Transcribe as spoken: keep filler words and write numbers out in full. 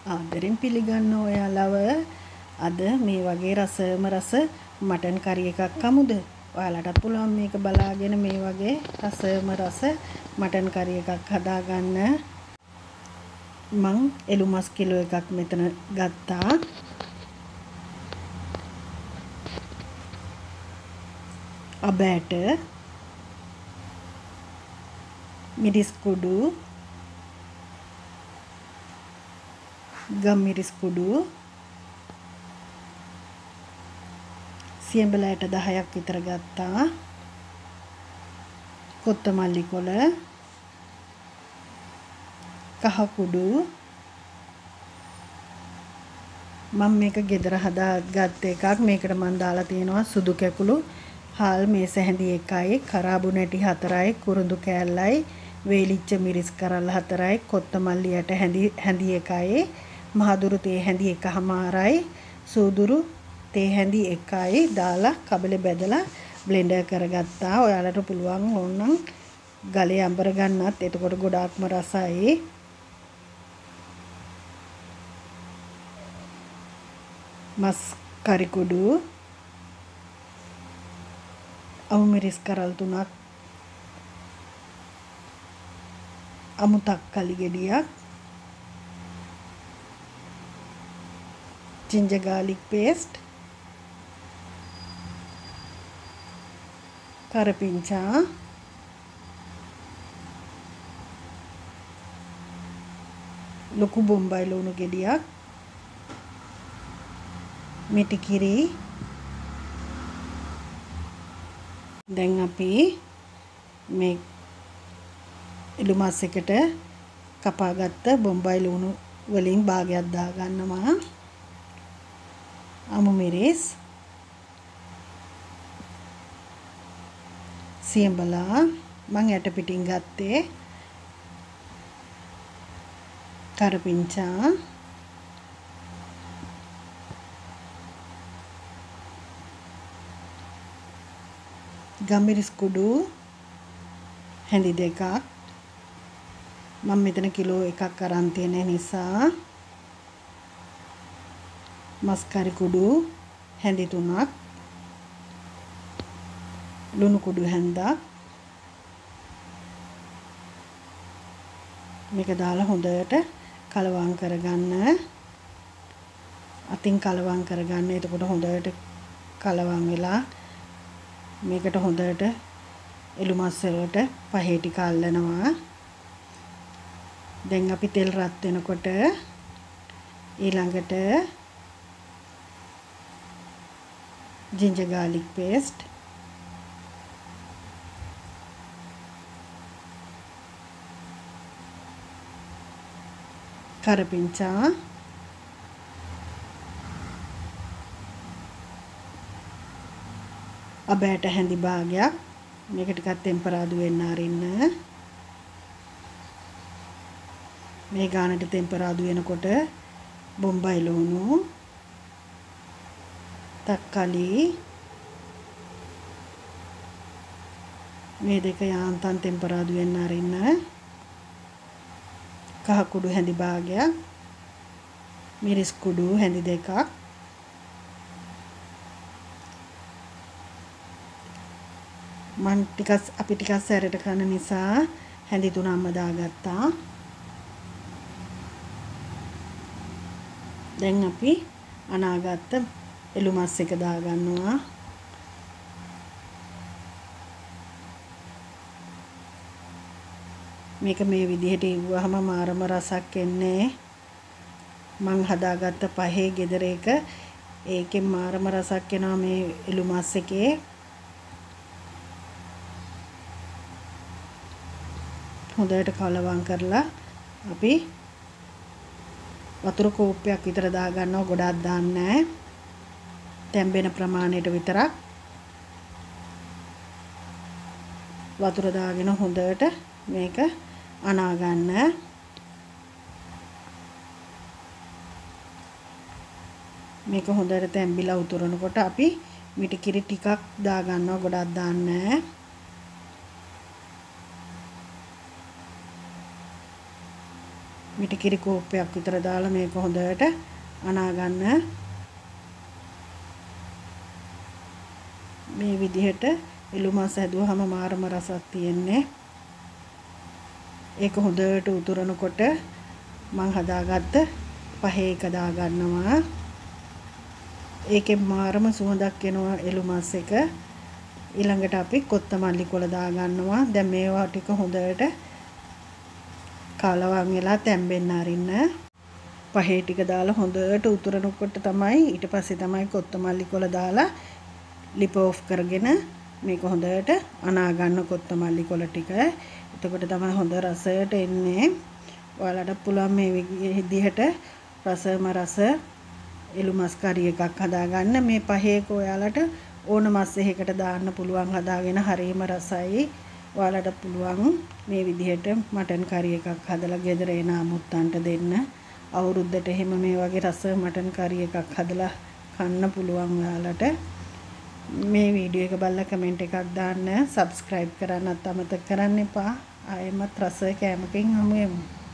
ආදරෙන් පිළිගන්න ඔයාලව අද මේ වගේ රසම රස මටන් කරි එකක් කමුද? ඔයාලටත් පුළුවන් මේක බලාගෙන මේ වගේ රසම රස මටන් කරි එකක් හදාගන්න. මං එළු මස් කිලෝ එකක් මෙතන ගත්තා. අබෑට මිරිස් කුඩු ගම්මිරිස් කුඩු සියඹලෑට දහයක් විතර ගත්තා. කොත්තමල්ලි කොළ කහ කුඩු මම මේක ගෙදර හදාගත්ත එකක්. මේකට මම දාලා තියෙනවා සුදු කැකුළු හාල් මේස හැඳි එකයි කරාබු නැටි හතරයි කුරුඳු කෑල්ලයි වේලිච්ච මිරිස් කරල් හතරයි කොත්තමල්ලි යට හැඳි හැඳි එකයි මහදුරු තේ හැඳි එකමාරයි සූදුරු තේ හැඳි එකයි දාලා කබලේ බෙදලා බ්ලෙන්ඩර් කරගත්තා. ඔයාලට පුළුවන් ඕනනම් ගලේ අඹර ගන්නත් එතකොට ගොඩාක්ම රසයි. මස් කරි කුඩු අමු මිරිස් කරල් තුනක් අමු තක්කලි ගෙඩියක් ginger garlic paste කරපිංචා ලොකු බොම්බයි ලුණු ගෙඩියක් මිටි කිරි. දැන් අපි මේ එළු මස් එකට කපාගත්ත බොම්බයි ලුණු වලින් භාගයක් දා ගන්නවා. අමු මිරිස් සියඹලා මං යට පිටින් ගත්තේ කරපිංචා ගම්මිරිස් කුඩු හැඳි දෙකක් මම මෙතන කිලෝ එකක් අරන් තියෙන නිසා මස් කරි කුඩු හැඳි තුනක් ලුණු කුඩු හැන්දක් මේක දාලා හොඳට කලවම් කරගන්න. අතින් කලවම් කරගන්න. එතකොට හොඳට කලවම් වෙලා මේකට හොඳට එළු මස් වලට පහේ ටික අල්ලනවා. දැන් අපි තෙල් රත් වෙනකොට ඊළඟට ginger garlic paste කරපිංචා අබෑට හැඳි භාගයක් මේක ටිකක් ටෙම්පරාදු වෙන්න අරින්න. මේ ගානට ටෙම්පරාදු වෙනකොට බොම්බයි ලුණු තක්කලි මේ දෙක යාන්තම් ටෙම්පරාදු වෙන්න අරින්න. කහ කුඩු හැඳි භාගයක් මිරිස් කුඩු හැඳි දෙකක් මන් ටිකක් අපි ටිකක් සැරට කරන නිසා හැඳි තුනක්ම දාගත්තා. දැන් අපි අනාගත්ත එළු මස් එක දාගන්නවා. මේක මේ විදිහට ඉවුවහම මාරම රසක් එන්නේ. මං හදාගත්ත පහේ ගෙදර එක ඒකෙන් මාරම රසක් එනවා මේ එළු මස් එකේ. හොඳට කලවම් කරලා අපි වතුර කෝප්පයක් විතර දාගන්නවා. ගොඩක් දාන්නේ නැහැ. තැම්බෙන ප්‍රමාණයට විතරක් වතුර දාගෙන හොඳට මේක අනා ගන්න. මේක හොඳට තැම්බිලා උතුරනකොට අපි මිටි කිරි ටිකක් දා ගන්නවා. ගොඩක් දාන්නේ නැහැ. මිටි කිරි කෝප්පයක් විතර දාලා මේක හොඳට අනා ගන්න. මේ විදිහට එළු මාස හැදුවාම මාරම රසක් තියෙන්නේ. ඒක හොඳට උතුරනකොට මම හදාගත්ත පහේ එක දා ගන්නවා. ඒකේ මාරම සුවඳක් එනවා එළු මාස් එක. ඊළඟට අපි කොත්තමල්ලි කොළ දා ගන්නවා. දැන් මේවා ටික හොඳට කලවම් වෙලා තැම්බෙන්න අරින්න. පහේ ටික දාලා හොඳට උතුරනකොට තමයි ඊට පස්සේ තමයි කොත්තමල්ලි කොළ දාලා ලිප ඔෆ් කරගෙන මේක හොඳට අනා ගන්න කොත්තමල්ලි කොළ ටික. එතකොට තමයි හොඳ රසයට එන්නේ. ඔයාලට පුළුවන් මේ විදිහට රසම රස එළු මස් කරි එකක් හදාගන්න. මේ පහේක ඔයාලට ඕන මස් එකකට දාන්න පුළුවන් හදාගෙන හරීම රසයි. ඔයාලට පුළුවන් මේ විදිහට මටන් කරි එකක් හදලා ගෙදර එන අමුත්තන්ට දෙන්න. අවුරුද්දට එහෙම මේ වගේ රස මටන් කරි එකක් හදලා කන්න පුළුවන් ඔයාලට. මේ වීඩියෝ එක බලලා කමෙන්ට් එකක් දාන්න. සබ්ස්ක්‍රයිබ් කරන්නත් අමතක කරන්න එපා. ආයෙමත් රස කෑමකින් හමු වෙමු.